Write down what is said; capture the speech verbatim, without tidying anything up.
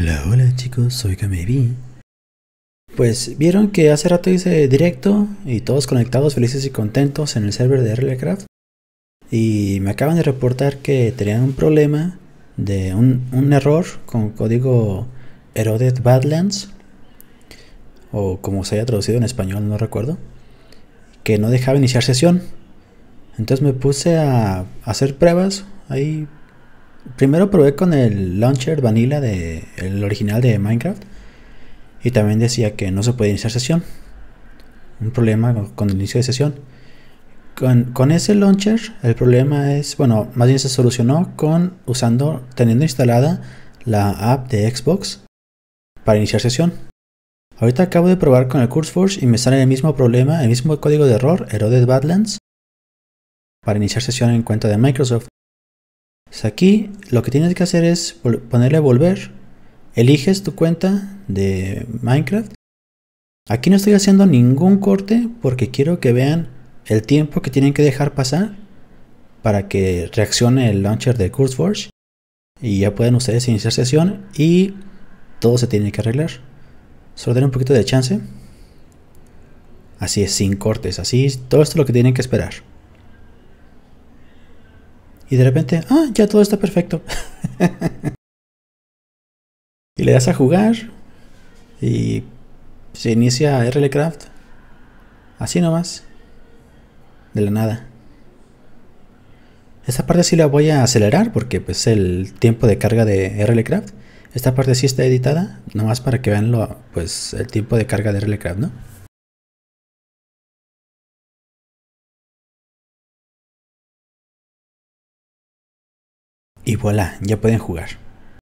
Hola, hola chicos, soy Gamevi. Pues vieron que hace rato hice directo y todos conectados, felices y contentos en el server de RLCraft. Y me acaban de reportar que tenían un problema de un, un error con código Eroded Badlands, o como se haya traducido en español, no recuerdo, que no dejaba iniciar sesión. Entonces me puse a hacer pruebas. Ahí primero probé con el launcher vanilla de el original de Minecraft. Y también decía que no se puede iniciar sesión. Un problema con el inicio de sesión. Con, con ese launcher, el problema es, bueno, más bien se solucionó con usando, teniendo instalada la app de Xbox para iniciar sesión. Ahorita acabo de probar con el CurseForge y me sale el mismo problema, el mismo código de error, Eroded Badlands, para iniciar sesión en cuenta de Microsoft. Pues aquí lo que tienes que hacer es ponerle volver. Eliges tu cuenta de Minecraft. Aquí no estoy haciendo ningún corte porque quiero que vean el tiempo que tienen que dejar pasar para que reaccione el launcher de CurseForge y ya pueden ustedes iniciar sesión y todo se tiene que arreglar. Solo den un poquito de chance. Así es, sin cortes, así es, todo esto es lo que tienen que esperar. Y de repente, ah, ya todo está perfecto. Y le das a jugar y se inicia RLCraft. Así nomás, de la nada. Esta parte sí la voy a acelerar porque pues el tiempo de carga de RLCraft. Esta parte sí está editada, nomás para que vean lo, pues, el tiempo de carga de RLCraft, ¿no? Y voilà, ya pueden jugar.